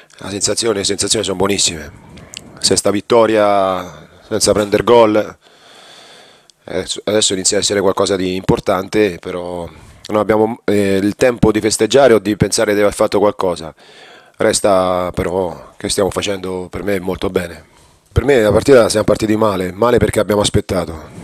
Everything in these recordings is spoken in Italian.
Le sensazioni sono buonissime. Sesta vittoria senza prendere gol. Adesso inizia a essere qualcosa di importante, però non abbiamo il tempo di festeggiare o di pensare di aver fatto qualcosa. Resta però che stiamo facendo per me molto bene. Per me la partita siamo partiti male, male perché abbiamo aspettato.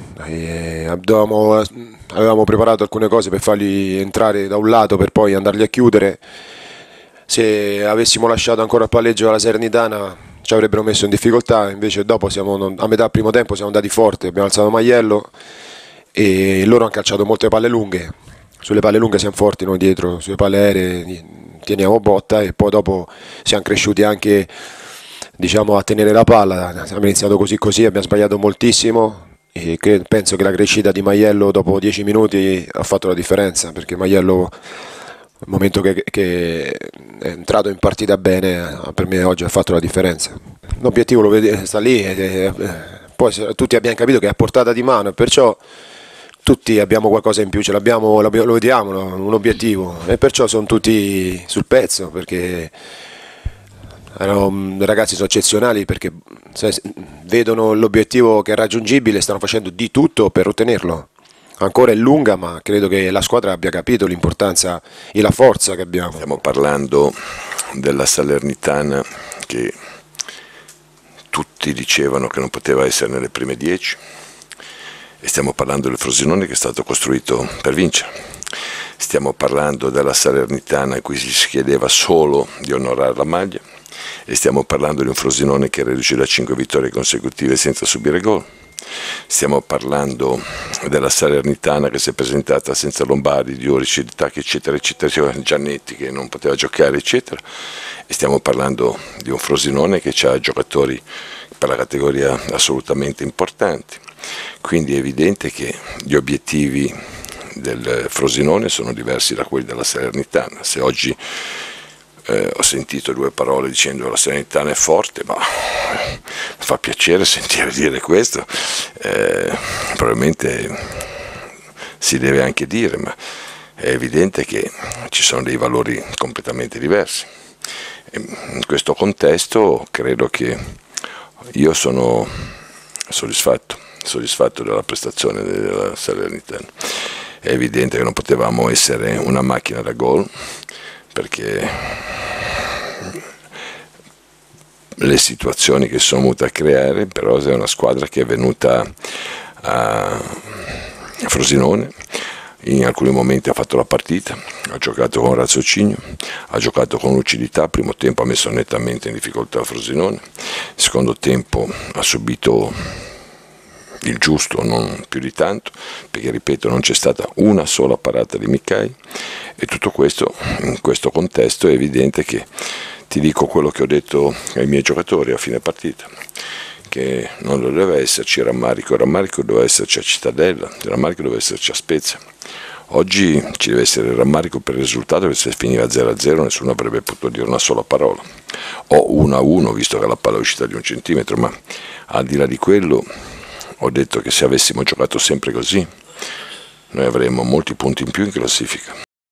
Avevamo preparato alcune cose per farli entrare da un lato per poi andarli a chiudere. Se avessimo lasciato ancora il palleggio alla Salernitana ci avrebbero messo in difficoltà, invece dopo a metà primo tempo siamo andati forti, abbiamo alzato Maiello e loro hanno calciato molte palle lunghe. Sulle palle lunghe siamo forti noi dietro, sulle palle aeree teniamo botta e poi dopo siamo cresciuti anche, diciamo, a tenere la palla. Abbiamo iniziato così, abbiamo sbagliato moltissimo e penso che la crescita di Maiello dopo 10 minuti ha fatto la differenza, perché Maiello il momento che è entrato in partita bene, per me oggi ha fatto la differenza. L'obiettivo sta lì, poi tutti abbiamo capito che è a portata di mano, perciò tutti abbiamo qualcosa in più, lo vediamo, no? Un obiettivo, e perciò sono tutti sul pezzo, perché ragazzi sono eccezionali, perché vedono l'obiettivo che è raggiungibile, stanno facendo di tutto per ottenerlo. Ancora è lunga, ma credo che la squadra abbia capito l'importanza e la forza che abbiamo. Stiamo parlando della Salernitana che tutti dicevano che non poteva essere nelle prime 10, e stiamo parlando del Frosinone che è stato costruito per vincere. Stiamo parlando della Salernitana a cui si chiedeva solo di onorare la maglia, e stiamo parlando di un Frosinone che era riuscito a 5 vittorie consecutive senza subire gol. Stiamo parlando della Salernitana che si è presentata senza Lombardi, Diorici, Tacchi, eccetera, eccetera, Giannetti che non poteva giocare, eccetera, e stiamo parlando di un Frosinone che ha giocatori per la categoria assolutamente importanti. Quindi è evidente che gli obiettivi del Frosinone sono diversi da quelli della Salernitana. Se oggi ho sentito 2 parole dicendo che la Salernitana è forte, ma mi fa piacere sentire dire questo, probabilmente si deve anche dire, ma è evidente che ci sono dei valori completamente diversi. E in questo contesto credo che io sono soddisfatto della prestazione della Salernitana. È evidente che non potevamo essere una macchina da gol, perché le situazioni che sono venute a creare, però è una squadra che è venuta a Frosinone, in alcuni momenti ha fatto la partita, ha giocato con raziocinio, ha giocato con lucidità. Primo tempo ha messo nettamente in difficoltà Frosinone, secondo tempo ha subito il giusto, non più di tanto, perché ripeto non c'è stata una sola parata di Miccai, e tutto questo, in questo contesto è evidente che ti dico quello che ho detto ai miei giocatori a fine partita, che non doveva esserci rammarico, il rammarico doveva esserci a Cittadella, il rammarico doveva esserci a Spezia. Oggi ci deve essere il rammarico per il risultato, che se finiva 0-0 nessuno avrebbe potuto dire una sola parola, o 1-1 visto che la palla è uscita di 1 centimetro, ma al di là di quello ho detto che se avessimo giocato sempre così noi avremmo molti punti in più in classifica.